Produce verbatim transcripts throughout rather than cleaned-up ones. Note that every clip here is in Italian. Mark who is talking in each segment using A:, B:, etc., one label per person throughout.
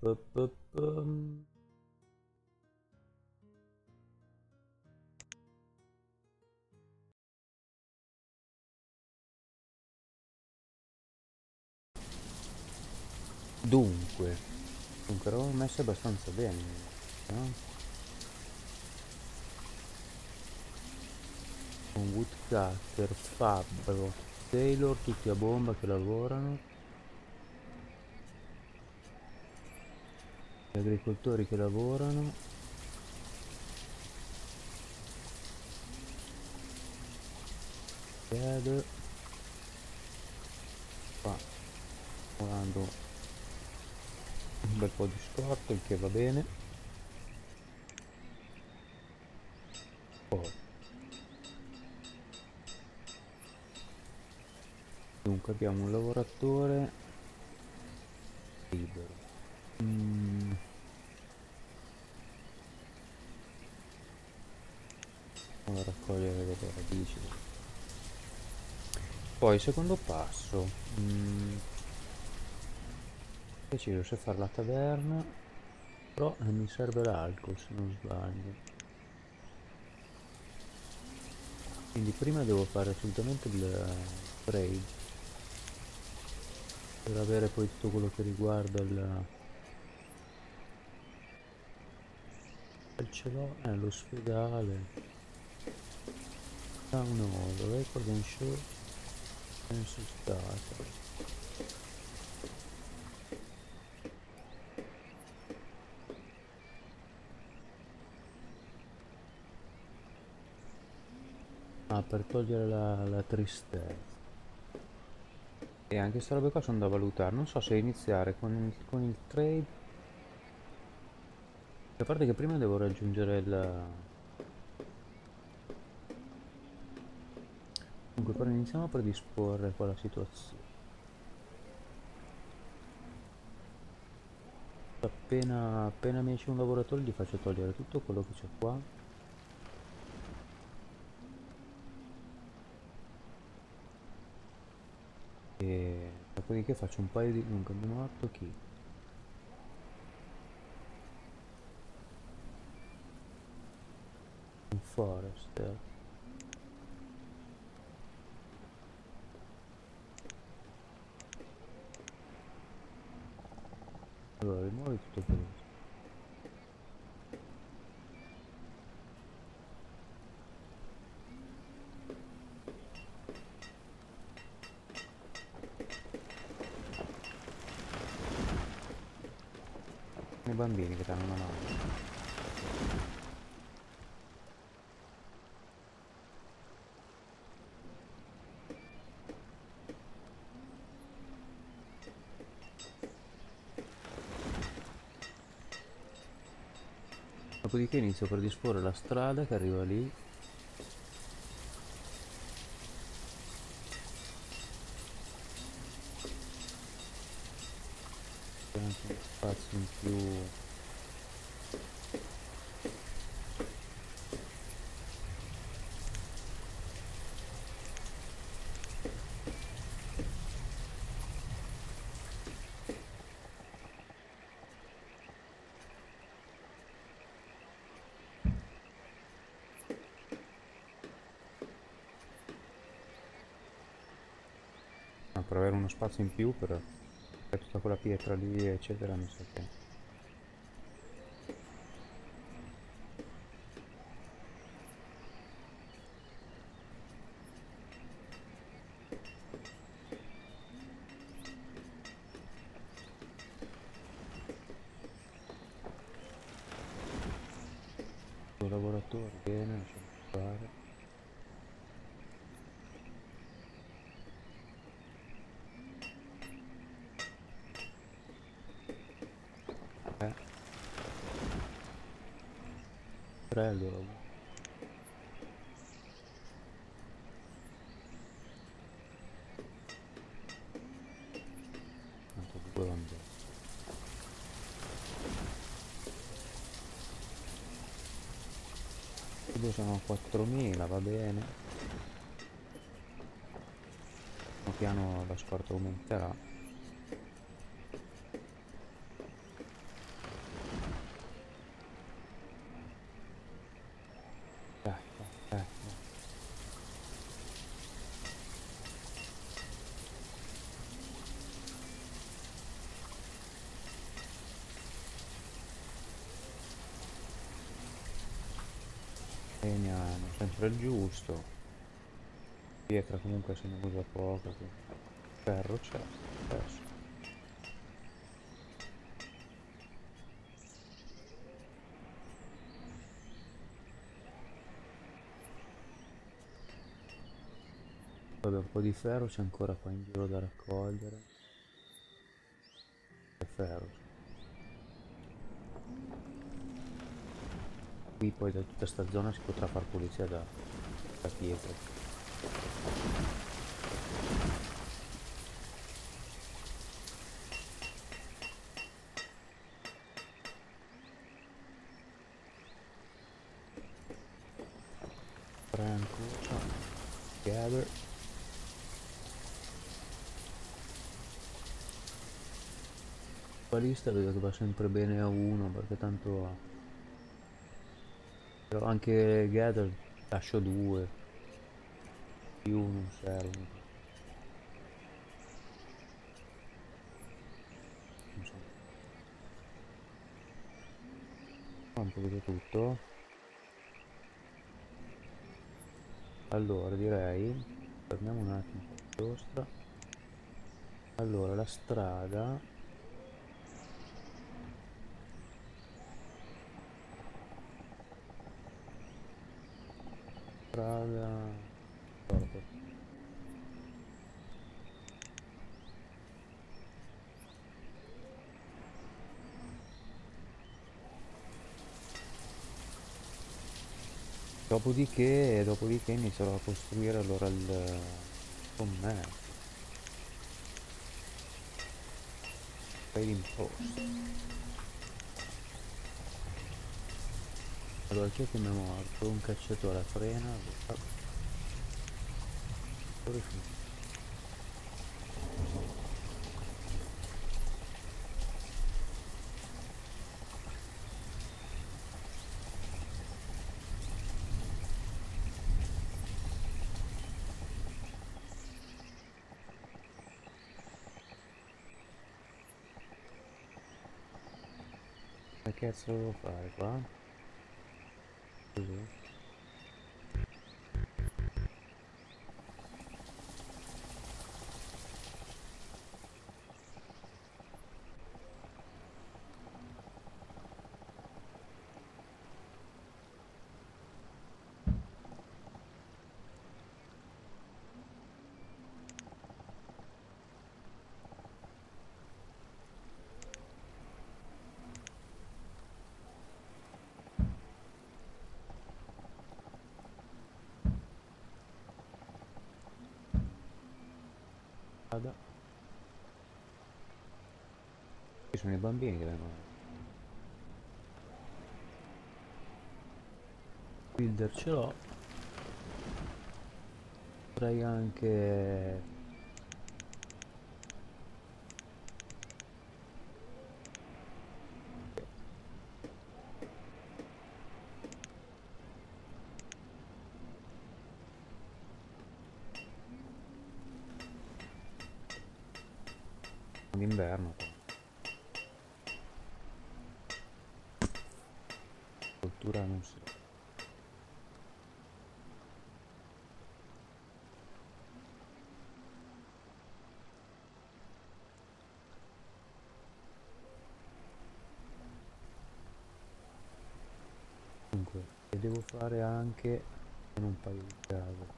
A: pu, pu, pu. Dunque, dunque eravamo messi abbastanza bene, no? Con Woodcutter, Fabbro, Taylor, tutti a bomba che lavorano, gli agricoltori che lavorano, Ed qua volando un bel po' di scorto, il che va bene. Poi, dunque abbiamo un lavoratore libero. Mm, Vado a raccogliere delle radici. Poi secondo passo, mm, decido se fare la taverna, però non mi serve l'alcol se non sbaglio. Quindi prima devo fare assolutamente il trade per avere poi tutto quello che riguarda il... il ce l'ho, è l'ospedale. Town Hall, record and show, census data. Ah, per togliere la, la tristezza. E anche queste robe qua sono da valutare. Non so se iniziare con il, con il trade. A parte che prima devo raggiungere il... Dunque, però iniziamo a predisporre qua la situazione. Appena, appena mi esce un lavoratore gli faccio togliere tutto quello che c'è qua. E dopodiché faccio un paio di... Dunque, abbiamo fatto chi? Un forester. Allora, rimuovi tutto questo. I bambini che danno una mano. Dopodiché inizio a predisporre la strada che arriva lì. C'è anche uno spazio in più. No, per avere uno spazio in più per, per tutta quella pietra lì, eccetera, mi sa che... Un lavoratore, bene, lasciamo fare. Eh, tre allora uno. Tanto due vanno bene. I due sono quattromila, va bene. Piano piano la scorta aumenterà. E ne hanno sempre il giusto. Pietra comunque se ne usa poco, quindi ferro c'è. Adesso. Vabbè, un po' di ferro c'è ancora qua in giro da raccogliere. E ferro. Qui poi da tutta sta zona si potrà far pulizia da, da pietra. Franco, gather. La lista vedo che va sempre bene a uno perché tanto ha. Però anche gather lascio due, più non servono. Non so. Ho un po' tutto. Allora direi, fermiamo un attimo la giostra. Allora la strada, strada, guarda, dopodiché, dopodiché inizierò a costruire allora il commercio, trading post. Allora chi è che mi è morto? Un cacciatore a frena. Che cazzo devo fare qua? Così. Vada. Ci sono i bambini che vengono. Builder ce l'ho. Potrei anche d'inverno qua. Cultura non so. Comunque, e devo fare anche con un paio di case.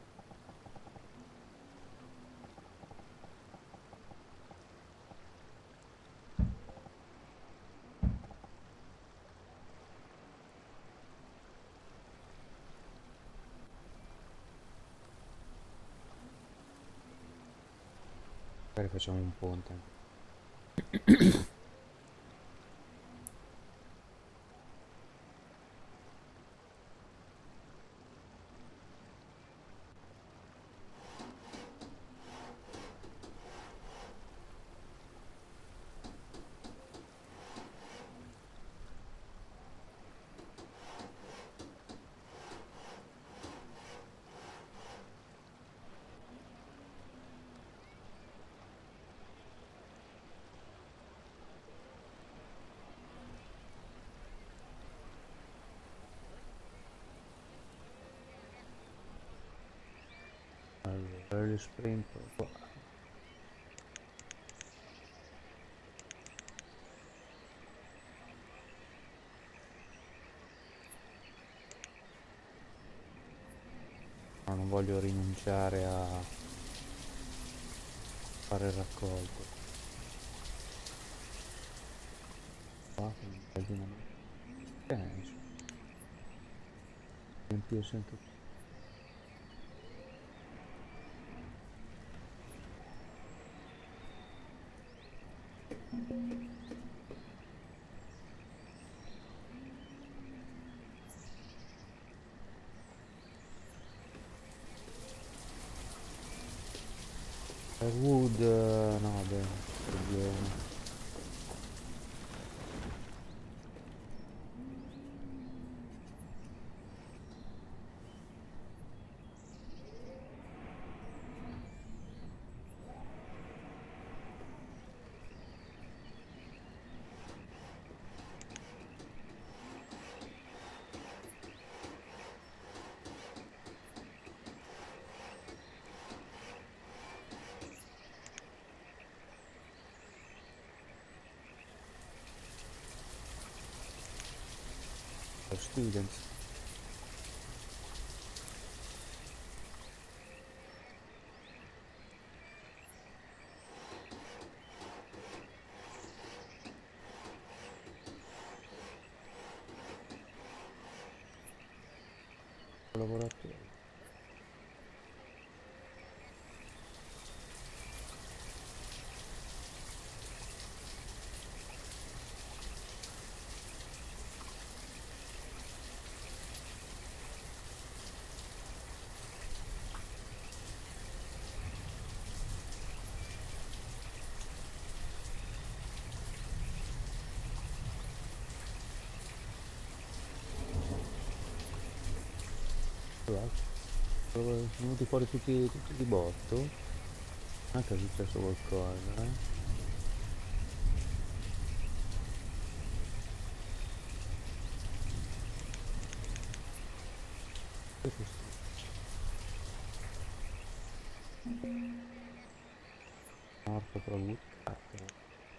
A: Magari facciamo un ponte. il sprint qua. No, non voglio rinunciare a fare il raccolto. Qua, con il bel dinamite. Penso. Riempirsi anche qui. Eh, Wood, eh, no, beh, problema. Students. Lavoratori. Sono venuti fuori tutti, tutti di botto. Anche è successo qualcosa, eh. Che questo? Morto però lui. Cazzo.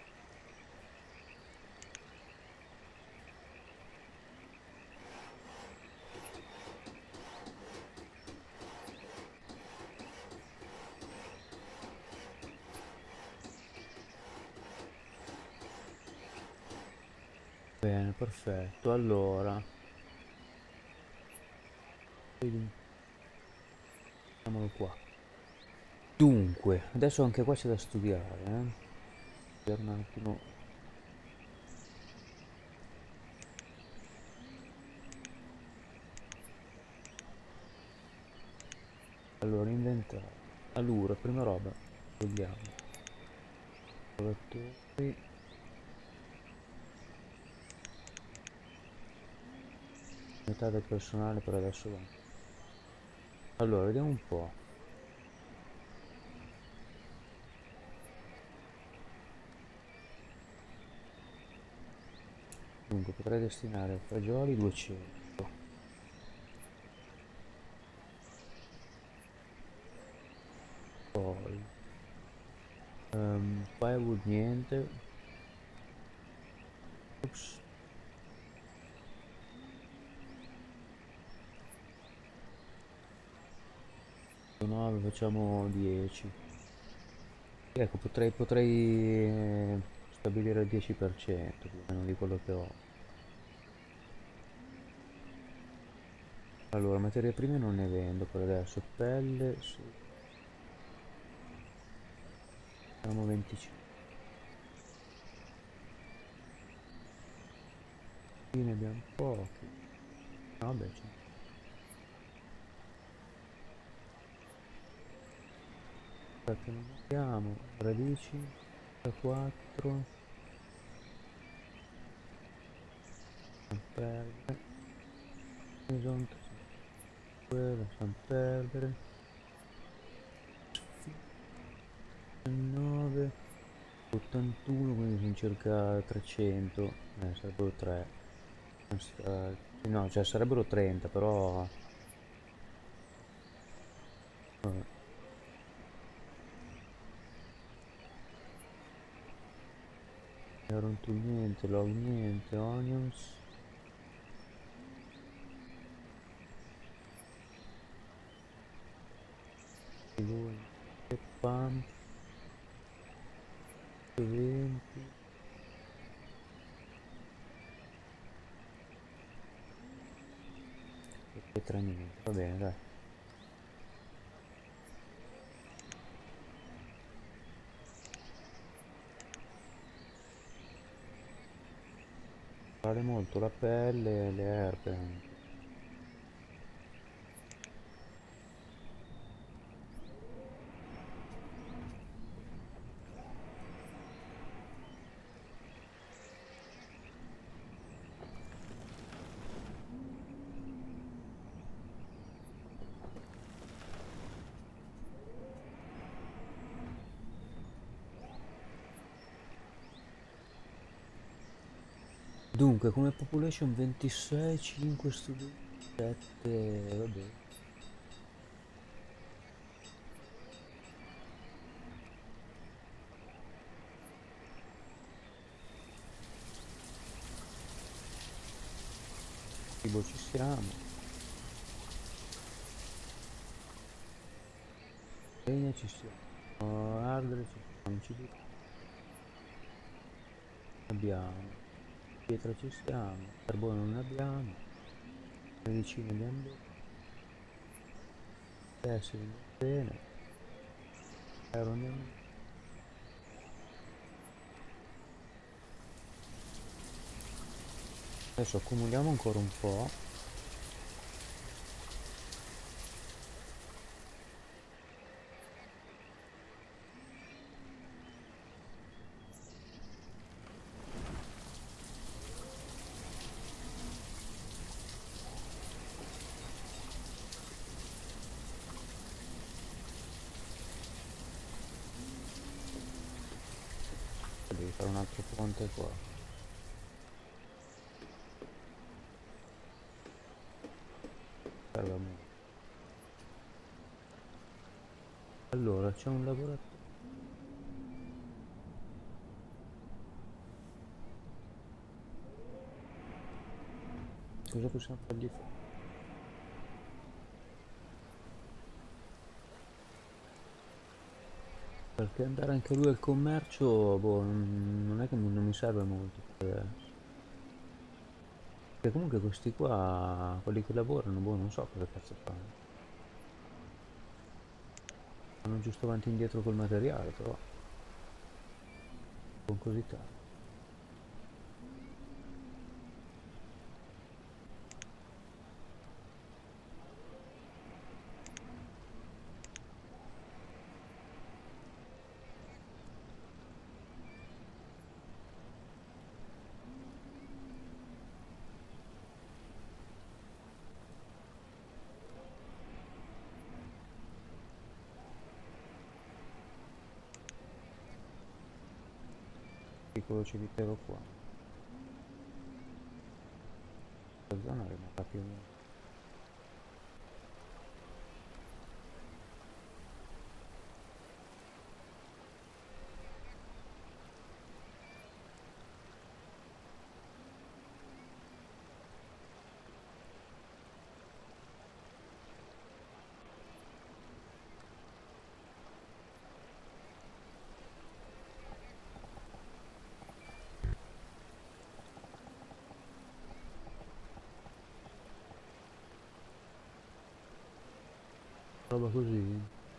A: Bene, perfetto. Allora, mettiamolo qua. Dunque, adesso anche qua c'è da studiare, eh. Per un attimo. Allora, inventare. Allora, prima roba, togliamo. Lavoratori. Metà del personale per adesso va. Allora, vediamo un po'. Dunque, potrei destinare a fagioli duecento. Poi um, firewood niente. Ops. nove facciamo dieci. Ecco, potrei, potrei eh, stabilire il dieci per cento più o meno di quello che ho. Allora, materie prime non ne vendo per adesso. Pelle, sì. Siamo venticinque. Qui ne abbiamo pochi. Vabbè, c'è. Aspetta, non abbiamo radici da quattro. San perdere. Horizonte. Quella, San perdere. nove. ottantuno, quindi sono circa trecento. Eh, sarebbero tre. No, cioè sarebbero trenta, però... Vabbè. Iron tool niente, log niente, onions. Pump. venti. E pietra niente, va bene dai. Vale molto la pelle, le erbe anche. Dunque, come population ventisei, cinque studenti, sette, vabbè. Cibo ci siamo. Legna ci siamo. Ardere ci siamo. Cibo abbiamo. Pietra ci siamo. Carbone non ne abbiamo. Medicine andiamo bene. Adesso andiamo bene. Aero andiamo bene. Adesso accumuliamo ancora un po'. Devi fare un altro ponte qua. Serve molto. Allora c'è un lavoratore. Cosa possiamo fargli fare? Perché andare anche lui al commercio, boh, non non è che mi- non mi serve molto. Perché perché comunque questi qua, quelli che lavorano, boh, non so cosa cazzo fanno. Vanno giusto avanti e indietro col materiale, però con così tanto. Piccolo cimitero qua. Questa zona è rimasta più o meno. Roba così.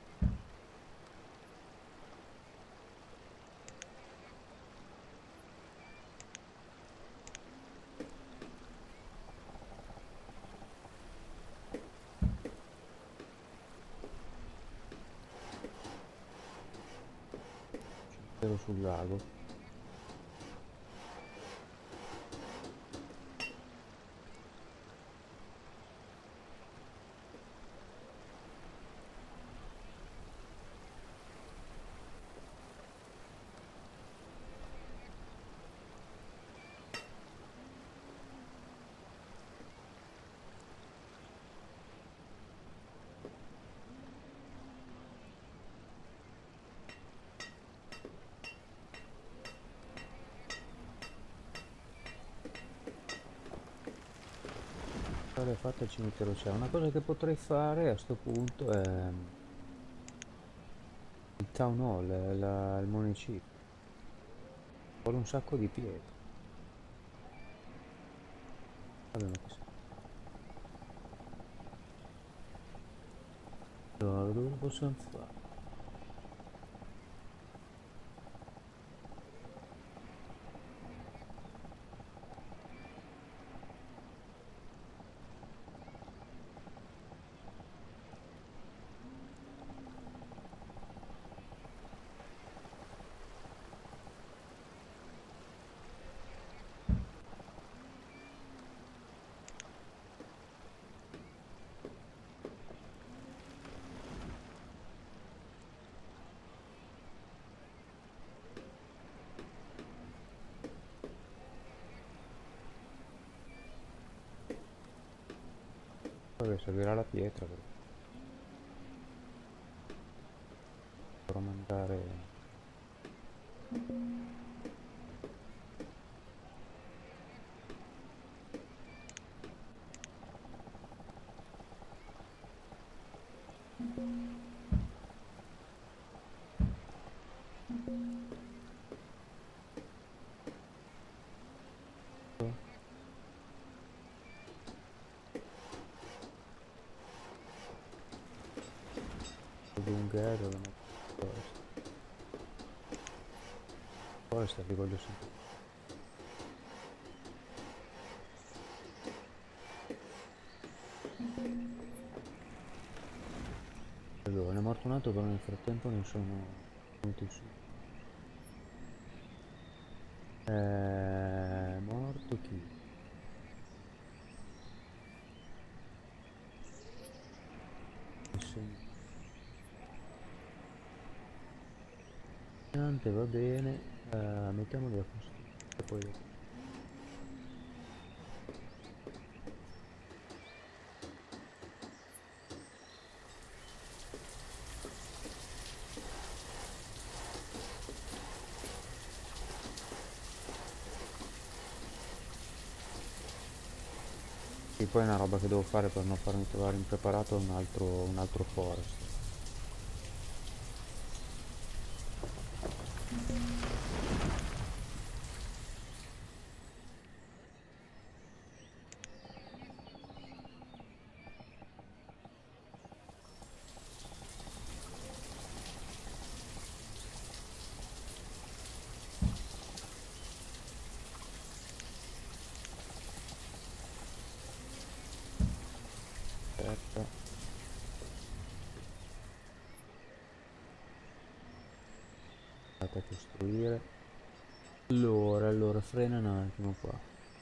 A: Cimitero sul lago. Fare fatta il cimitero c'è. Una cosa che potrei fare a sto punto è il town hall, la- il municipio. Vuole un sacco di pietre. Vabbè, ma cosa... Allora, dove lo possiamo fare? Vabbè, servirà la pietra per dovrò mandare... Lunghetto, non è forest. Forest li voglio sempre. Allora, ne è morto un altro, però nel frattempo ne sono venuti su. È morto chi? Insegnante, va bene, eh, mettiamoli a costruire poi dopo. E poi è una roba che devo fare per non farmi trovare impreparato un altro, un altro forest. Aspetta, andate a costruire. Allora, allora, frena un attimo qua.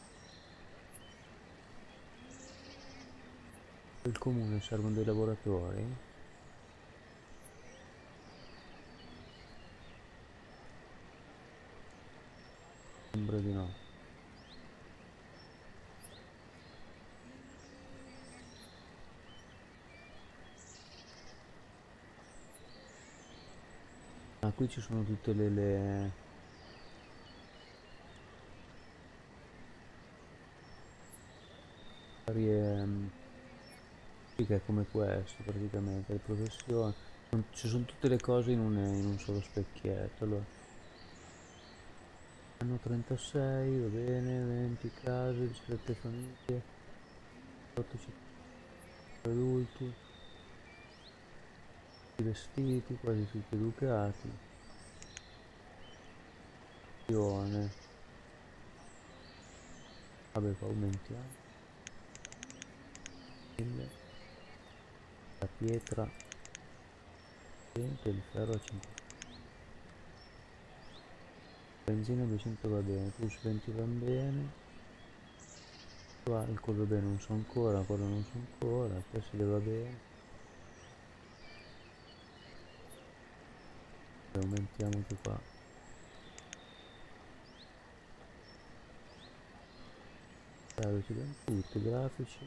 A: Il comune servono dei lavoratori? Sembra di no. Ah, qui ci sono tutte le... le... varie... mm, sì, che è come questo praticamente, le professioni. Non- ci sono tutte le cose in un, in un solo specchietto. Allora, anno trentasei, va bene, venti case, discrete famiglie, otto città adulti, i vestiti, quasi tutti educati, azione, vabbè qua aumentiamo, mille, la pietra, cento, il ferro a cinquanta, benzina duecento va bene, plus venti va bene, alcol va bene, non so ancora, quello non so ancora, tessile va bene, e aumentiamo anche qua, allora ci abbiamo tutti, grafici,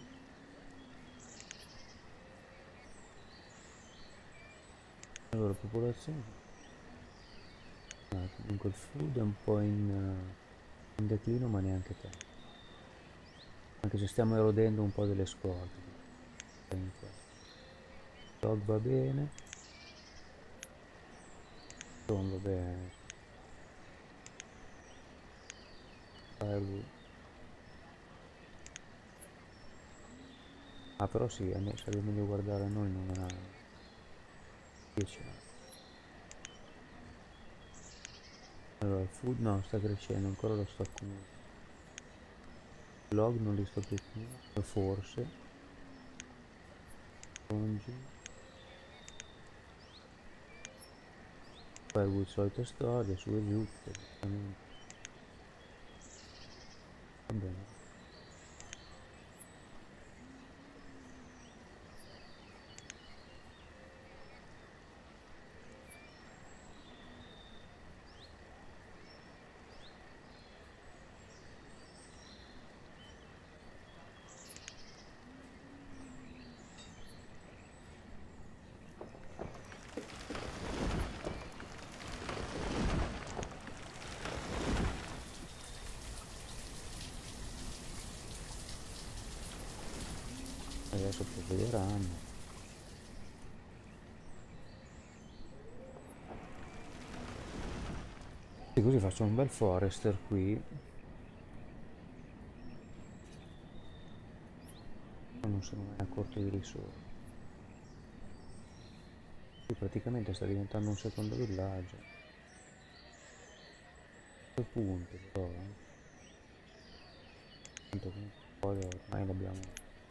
A: allora popolazione. Ah, comunque il food è un po' in, eh, in declino, ma neanche tanto. Anche se stiamo erodendo un po' delle scorte. Dog va bene. Tom va bene. Firewood. Ah, però sì, a me sarebbe meglio guardare a noi, non a dieci anni. Allora, il food no, sta crescendo, ancora lo sto accumulando. Log non li sto più accumulando, forse. Spongi. Firewood, solita storia, su e giù, praticamente. Va bene. Adesso provvederanno. E così faccio un bel forester qui. Non sono mai accorto di risorse. Qui praticamente sta diventando un secondo villaggio. A questo punto però, eh. Tanto comunque poi ormai l'abbiamo.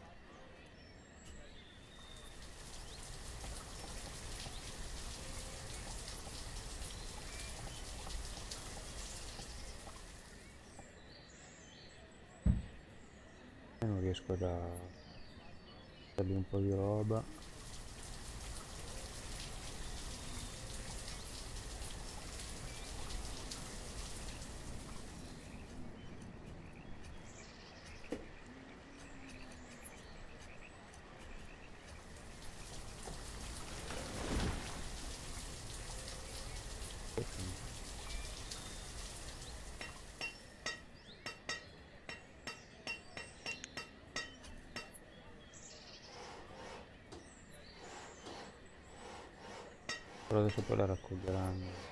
A: E non riesco a dargli un po' di roba. Però adesso poi la raccoglieranno.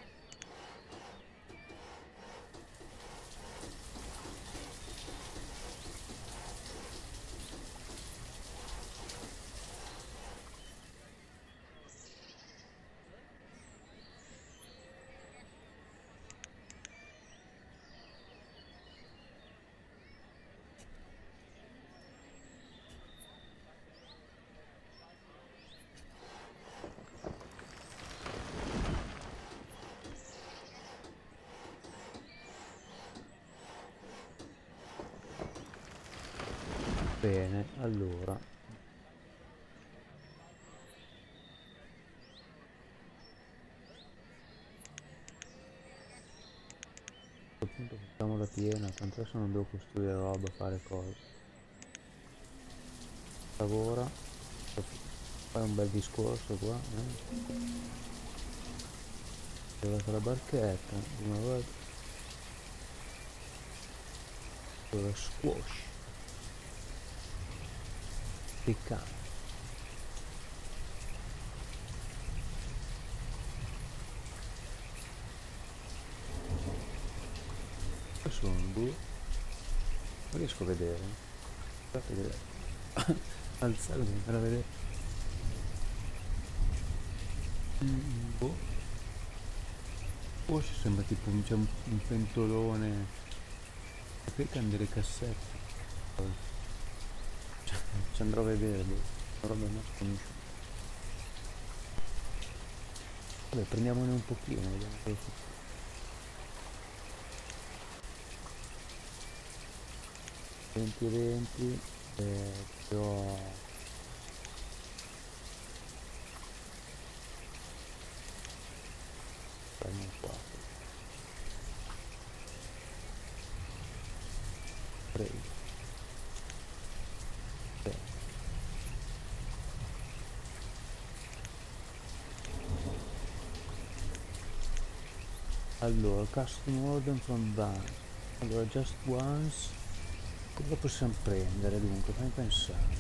A: Bene, allora. A questo punto facciamo la piena, tanto adesso non devo costruire roba, fare cose. Lavora. Fai un bel discorso qua, eh. Levate la barchetta, di una volta. Allora, squash. Piccante. Sono boh. Non riesco a vedere. Guardate che alzare per vedere. Mm, boh. Forse sembra tipo un, c'è un, un pentolone. Perché hanno delle cassette? Ci andrò a vedere, boh. Roba non sconosciuta. Vabbè, prendiamone un pochino, vediamo cosa fa. venti venti, eh, però fanno qua. Prego. Allora, custom order from bank. Allora, just once. Cosa possiamo prendere dunque? Fammi pensare.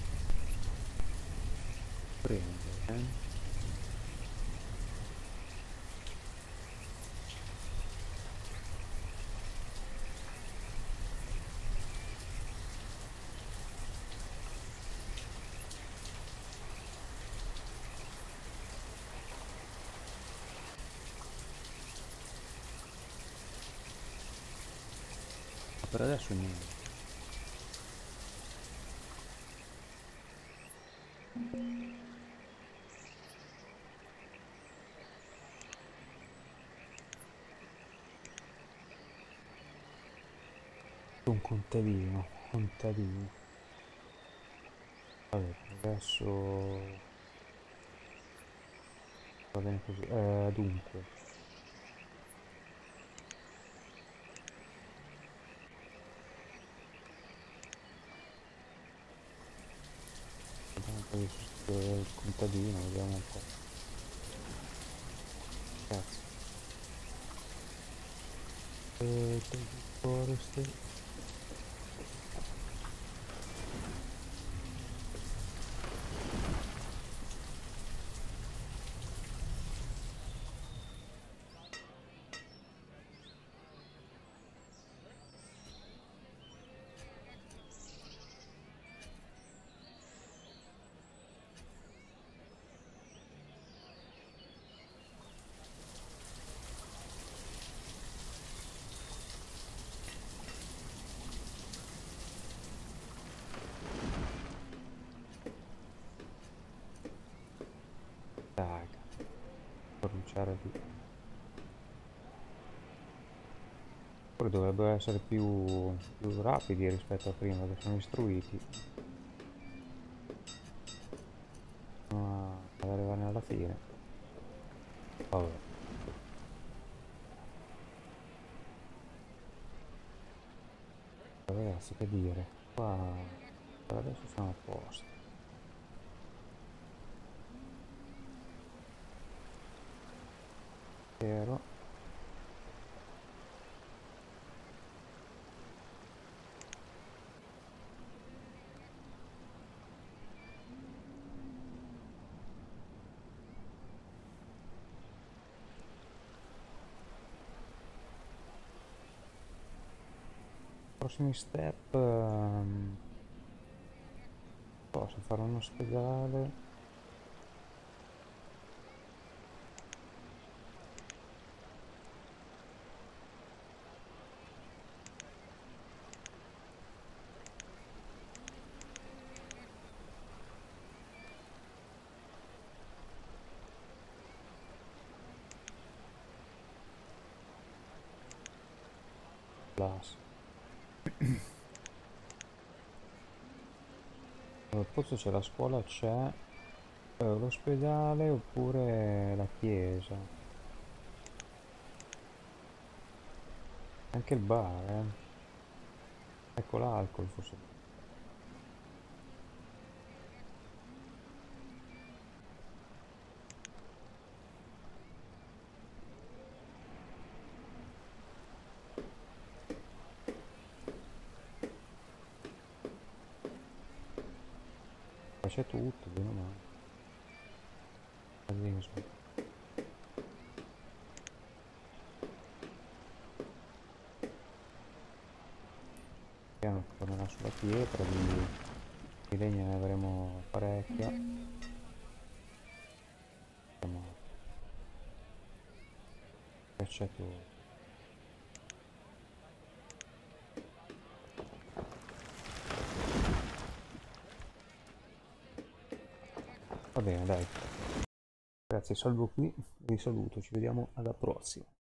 A: Prendere. Eh? Per adesso niente. Un contadino, contadino. Vabbè, adesso va bene così. Eh, dunque, vediamo un po' di sostituire il contadino, vediamo un po'. Cazzo. Eh, forest. Raga, cominciare di... Poi dovrebbero essere più, più rapidi rispetto a prima, che sono istruiti. Ma ad arrivare alla fine. Vabbè. Ragazzi, che dire, qua per adesso siamo a posto. Però prossimi step, ehm, posso fare un ospedale. Plus. Al pozzo c'è la scuola, c'è eh, l'ospedale oppure la chiesa. Anche il bar, eh. Ecco l'alcol forse. Ma c'è tutto, bene o male. All'insù. Piano tornerà sulla pietra, di, di legna ne avremo parecchia. Siamo cacciatori. Va bene, dai. Grazie, salvo qui, vi saluto, ci vediamo alla prossima.